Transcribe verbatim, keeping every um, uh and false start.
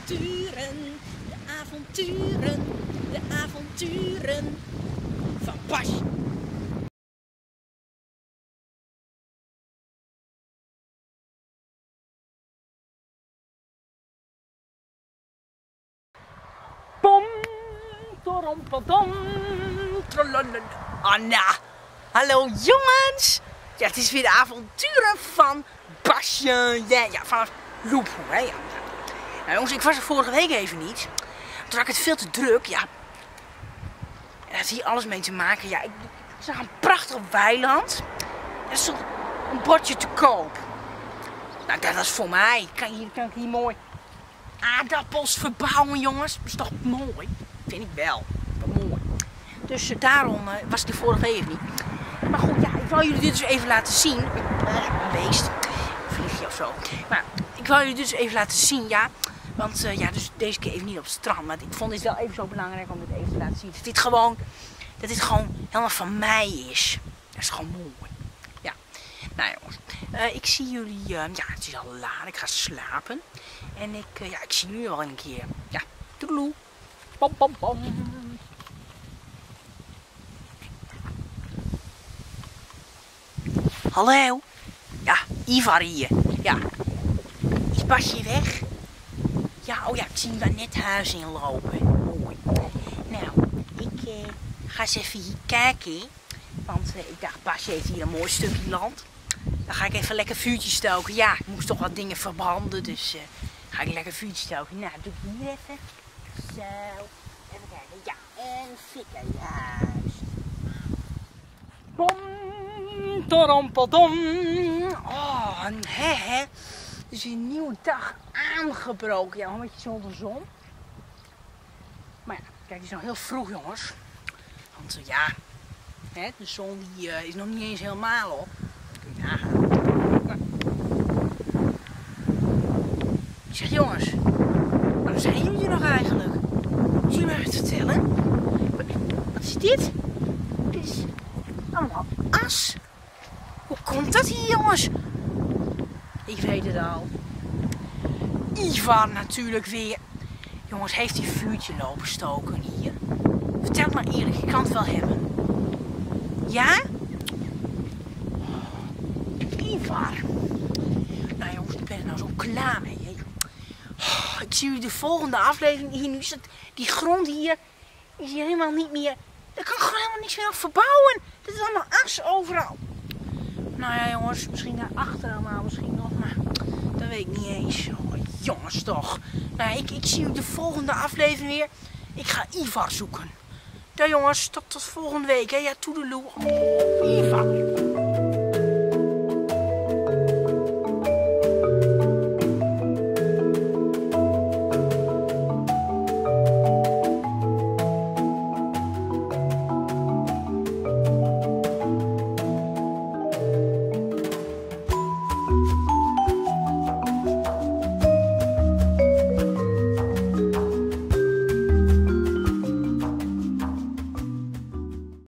avonturen, de avonturen, de avonturen van Basje. Pom, torom, padom, Anna. Hallo jongens. Ja, het is weer de avonturen van Basje. Ja, ja, vanaf Loephoek, hè. Ja. Nou jongens, ik was er vorige week even niet. Toen had ik het veel te druk, ja. En dat heeft hier alles mee te maken. Ja, ik, ik zag een prachtig weiland. Er stond een bordje te koop. Nou, dat is voor mij. Kan, hier, kan ik hier mooi aardappels verbouwen, jongens. Dat is toch mooi? Vind ik wel. Wel mooi. Dus uh, daarom uh, was ik er vorige week even niet. Maar goed, ja, ik wil jullie dit dus even laten zien. Uh, een beest. Een vliegje of zo. Maar ik wil jullie dus even laten zien, ja. Want uh, ja, dus deze keer even niet op het strand. Maar ik vond dit wel even zo belangrijk om dit even te laten zien. Dat dit gewoon, dat dit gewoon helemaal van mij is. Dat is gewoon mooi. Ja. Nou jongens, uh, ik zie jullie, uh, ja, het is al laat. Ik ga slapen. En ik, uh, ja, ik zie jullie wel een keer. Ja, toedeloe. Pom, pom, pom. Hallo? Ja, Ivar hier. Ja. Is Basje weg? Ja, oh ja, ik zie hem daar net huis in lopen. Mooi. Nou, ik uh, ga eens even hier kijken. Want uh, ik dacht, Basje heeft hier een mooi stukje land. Dan ga ik even lekker vuurtje stoken. Ja, ik moest toch wat dingen verbranden, dus uh, ga ik lekker vuurtje stoken. Nou, doe ik hier even. Zo. Even kijken. Ja, en fikken. Juist. Bom. Torompodom. Oh, hè, hè. Het is een nieuwe dag aangebroken. Ja, een beetje zonder zon. Maar ja, kijk, het is nog heel vroeg, jongens. Want uh, ja, hè, de zon die, uh, is nog niet eens helemaal op. Kun je nagaan. Maar... Ik zeg, jongens, waarom zijn jullie er nog eigenlijk? Zie je me even vertellen? Wat is dit? Dit is allemaal as. Hoe komt dat hier, jongens? Ik weet het al. Ivar natuurlijk weer. Jongens, heeft hij vuurtje lopen stoken hier? Vertel het maar eerlijk, je kan het wel hebben. Ja? Ivar. Nou jongens, ik ben er nou zo klaar mee. Hè? Oh, ik zie jullie de volgende aflevering hier. Nu is het, die grond hier is hier helemaal niet meer. Daar kan ik gewoon helemaal niks meer op verbouwen. Dit is allemaal as overal. Nou ja jongens, misschien daarachter allemaal misschien nog, maar dat weet ik niet eens. Oh, jongens toch. Nou, ik, ik zie jullie de volgende aflevering weer. Ik ga Ivar zoeken. Ja jongens, tot, tot volgende week. Hè. Ja, toedeloe. Ivar.